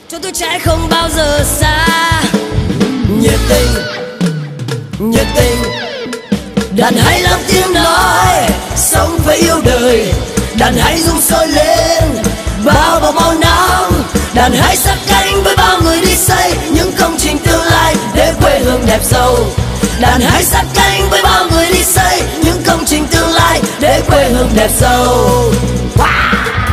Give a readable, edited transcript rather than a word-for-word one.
cho tuổi trẻ không bao giờ xa. Nhiệt tình, nhiệt tình, đàn hãy làm tiếng nói, sống và yêu đời. Đàn hãy rung sôi lên bao bọc màu nắng. Đàn hãy sát cánh với bao người đi xây những công trình tương lai để quê hương đẹp giàu. Đàn hãy sát cánh với bao người đi xây những công trình tương lai để quê hương đẹp giàu. Wow!